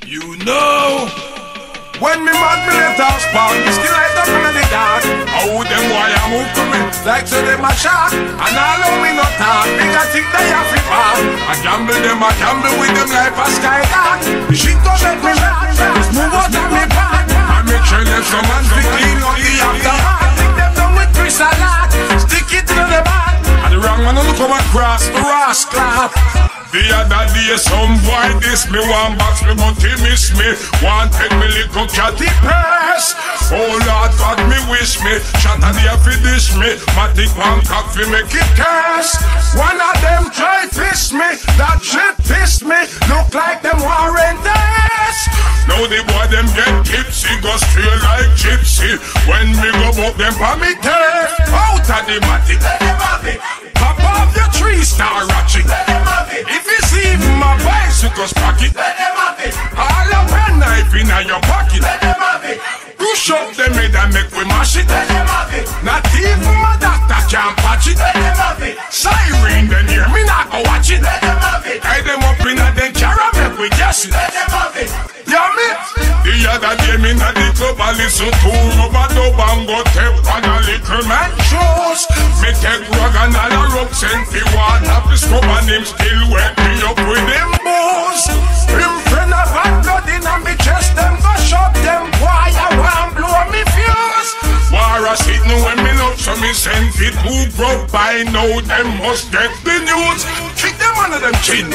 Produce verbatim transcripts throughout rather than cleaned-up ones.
You know, when me mad me let off spark, me still light up in the dark. How them why I move to me, like so them a shark. And all of me not talk, bigger think they have to fall. I gamble them, I gamble with them like a sky dark. The shit don't make me mad, just move out of me back. I make sure that someone to clean up the aftermath. I think them done with Chris a lot, stick it to the back. And the wrong man don't come across the rascal. The other day some boy diss me, one box me but he miss me. One take me little catty press. Oh Lord God me wish me, shot a day fi dish me. Matic one cock fi make it curse. One of them try fish me, that shit piss me. Look like them warranties. Now the boy them get tipsy, go straight like gypsy. When me go buck them pa me tail, out of the matic. Pop off your three star ratchet. If you see my bicycle's pocket, all of a knife in your pocket. Push up them head and make we mash it. Not even my doctor can patch it. Siren then hear me not go watch it. Tie them up in a den car make we guess it. Yeah me. The other day me na the club a listen to rubber dub and go tape on a little man shows. Me take rug and all a rub send fi water fi scrub and him still wet me up with them bows. Him friend of bad blood in a me chest, them go shop them boy I want blow me fuse. War a sitting when me love so me send it move up by now them must get the news. Kick them under them chin.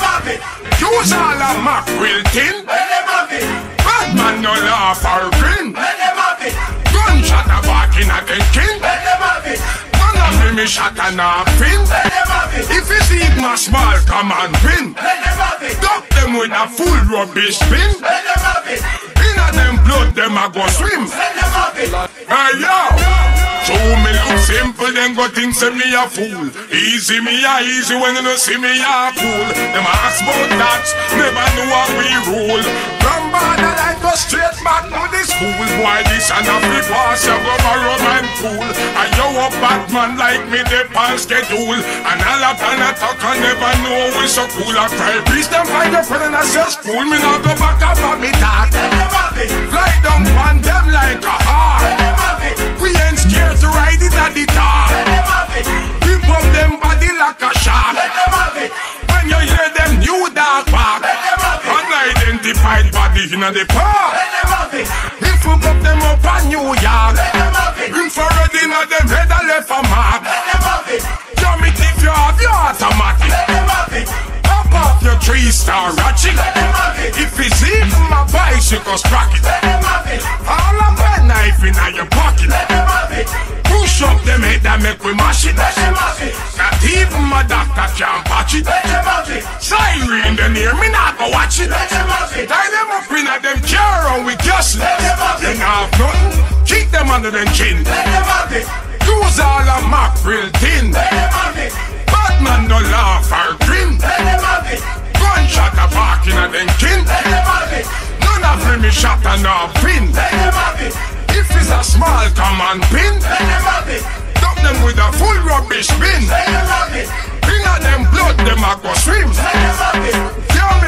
Use all a mackerel tin. Bad man no laugh or grin. Gunshot a back in a den kin. None of them is shot a nothing. If you see my small come and win. Duck them with a full rubbish bin. In a them blood them a go swim. Hey yo! So me look simple, then go think say me a fool. Easy me a easy when you no see me a fool. Them ask about that, never know how we rule. From border line go straight back to the school. Boy this and a free pass, you go borrow man pool. And you a Batman like me the pan schedule. And all up and a talk and never know we so cool. I cry please them find your friend and I say school. Me now go back up on me talk. Fly down on them like a heart. We ain't scared to ride it at the top. Pimp up them body like a shark. When you hear them new dog bark, unidentified body in the park. If we put them up on New York, infrared in them head and left a mark. Jump it if you have your automatic. Pop off your three star ratchet. If it's even my bicycle's pocket, all of a knife in your pocket. Push up them head and make we mash it. Not even my doctor can patch it. Siren then hear me not go watch it. Tie them up in a them car and we guess it. They not have nothing, keep them under them chin. Use all a mackerel tin. Batman no laugh or grin. Gunshot a back in a them kin. None of them is shot and no pin. If it's a small common pin, dump them with a full rubbish bin. Bring out them blood, them a go swim.